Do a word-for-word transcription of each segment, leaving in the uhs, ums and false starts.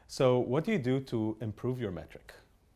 So what do you do to improve your metric?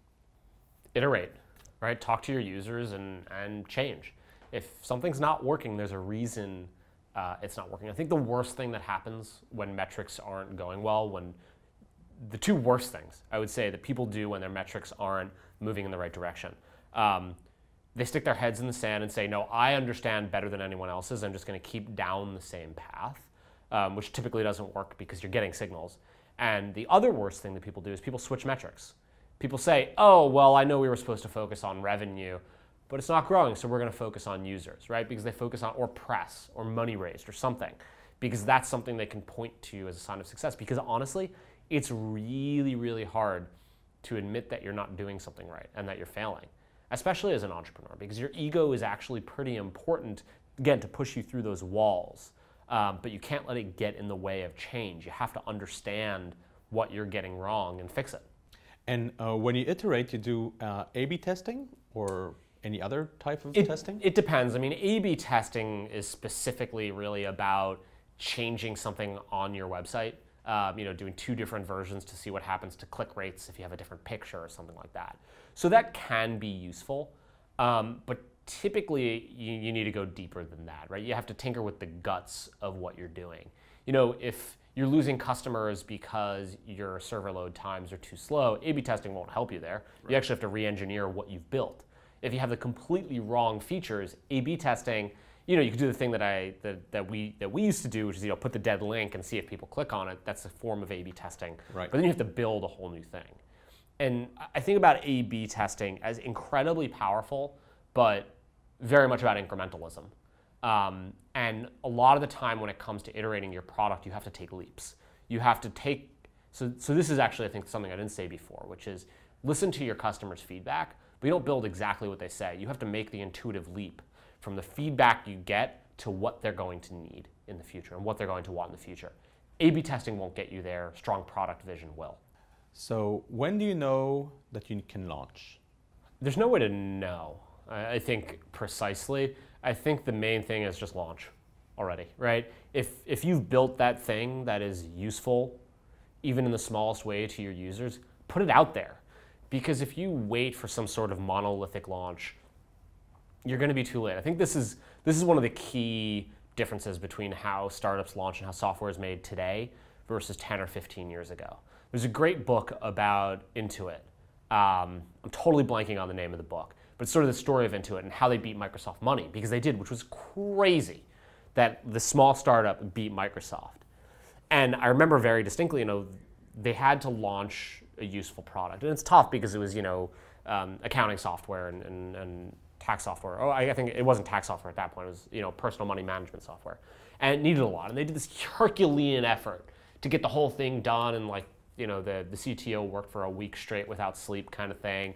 Iterate, right? Talk to your users and, and change. If something's not working, there's a reason uh, it's not working. I think the worst thing that happens when metrics aren't going well, when the two worst things I would say that people do when their metrics aren't moving in the right direction, um, they stick their heads in the sand and say, no, I understand better than anyone else's. I'm just going to keep down the same path, um, which typically doesn't work because you're getting signals. And the other worst thing that people do is people switch metrics. People say, oh, well, I know we were supposed to focus on revenue, but it's not growing, so we're going to focus on users, right? Because they focus on, or press, or money raised, or something, because that's something they can point to as a sign of success. Because honestly, it's really, really hard to admit that you're not doing something right and that you're failing, especially as an entrepreneur, because your ego is actually pretty important, again, to push you through those walls. Um, but you can't let it get in the way of change. You have to understand what you're getting wrong and fix it. And uh, when you iterate, you do uh, A B testing or any other type of it, testing? It depends. I mean, A B testing is specifically really about changing something on your website. Um, you know, doing two different versions to see what happens to click rates if you have a different picture or something like that. So that can be useful, um, but typically you, you need to go deeper than that, right? You have to tinker with the guts of what you're doing. You know, if you're losing customers because your server load times are too slow, A B testing won't help you there. Right. You actually have to re-engineer what you've built. If you have the completely wrong features, A B testing, you know, you could do the thing that I that, that we that we used to do, which is, you know, put the dead link and see if people click on it. That's a form of A B testing. Right. But then you have to build a whole new thing. And I think about A B testing as incredibly powerful, but very much about incrementalism. Um, and a lot of the time when it comes to iterating your product, you have to take leaps. You have to take, so, so this is actually, I think, something I didn't say before, which is listen to your customers' feedback, but you don't build exactly what they say. You have to make the intuitive leap from the feedback you get to what they're going to need in the future and what they're going to want in the future. A B testing won't get you there. Strong product vision will. So when do you know that you can launch? There's no way to know, I think, precisely. I think the main thing is just launch already, right? If, if you've built that thing that is useful, even in the smallest way to your users, put it out there. Because if you wait for some sort of monolithic launch, you're going to be too late. I think this is, this is one of the key differences between how startups launch and how software is made today versus ten or fifteen years ago. There's a great book about Intuit. Um, I'm totally blanking on the name of the book, but it's sort of the story of Intuit and how they beat Microsoft money, because they did, which was crazy, that the small startup beat Microsoft. And I remember very distinctly, you know, they had to launch a useful product. And it's tough because it was, you know, um, accounting software and, and, and tax software. Oh, I think it wasn't tax software at that point. It was, you know, personal money management software. And it needed a lot. And they did this Herculean effort to get the whole thing done. And, like, you know, the, the C T O worked for a week straight without sleep kind of thing.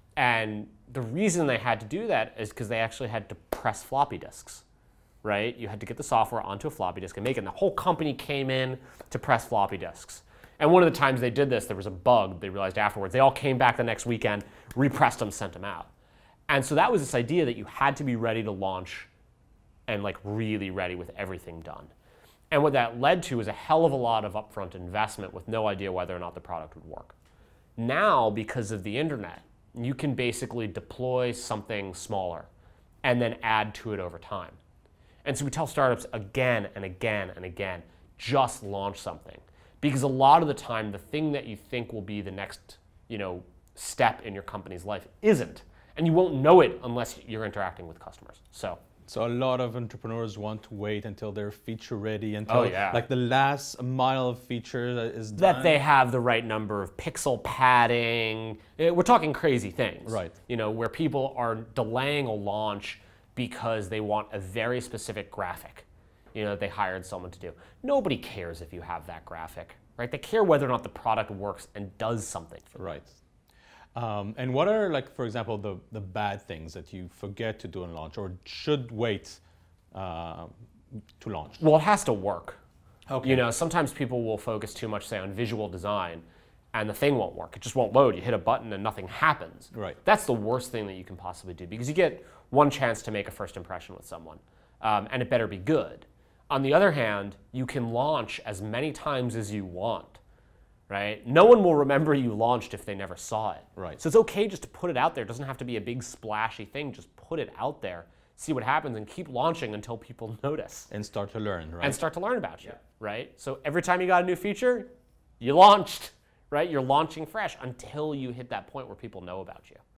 And the reason they had to do that is because they actually had to press floppy disks, right? You had to get the software onto a floppy disk and make it. And the whole company came in to press floppy disks. And one of the times they did this, there was a bug they realized afterwards. They all came back the next weekend, repressed them, sent them out. And so that was this idea that you had to be ready to launch and, like, really ready with everything done. And what that led to is a hell of a lot of upfront investment with no idea whether or not the product would work. Now, because of the internet, you can basically deploy something smaller and then add to it over time. And so we tell startups again and again and again, just launch something. Because a lot of the time, the thing that you think will be the next, you know, step in your company's life isn't. And you won't know it unless you're interacting with customers. So, so a lot of entrepreneurs want to wait until they're feature ready, until oh, yeah. like the last mile of feature is done. That they have the right number of pixel padding. We're talking crazy things. Right. You know, where people are delaying a launch because they want a very specific graphic, you know, that they hired someone to do. Nobody cares if you have that graphic, right? They care whether or not the product works and does something for them. Right. Um, and what are, like, for example, the, the bad things that you forget to do in launch or should wait uh, to launch? Well, it has to work. Okay. You know, sometimes people will focus too much, say, on visual design, and the thing won't work. It just won't load. You hit a button and nothing happens. Right. That's the worst thing that you can possibly do, because you get one chance to make a first impression with someone, um, and it better be good. On the other hand, you can launch as many times as you want, right? No one will remember you launched if they never saw it. Right. So it's okay just to put it out there. It doesn't have to be a big splashy thing. Just put it out there, see what happens, and keep launching until people notice. And start to learn, right? And start to learn about you, Yeah. right? So every time you got a new feature, you launched, right? You're launching fresh until you hit that point where people know about you.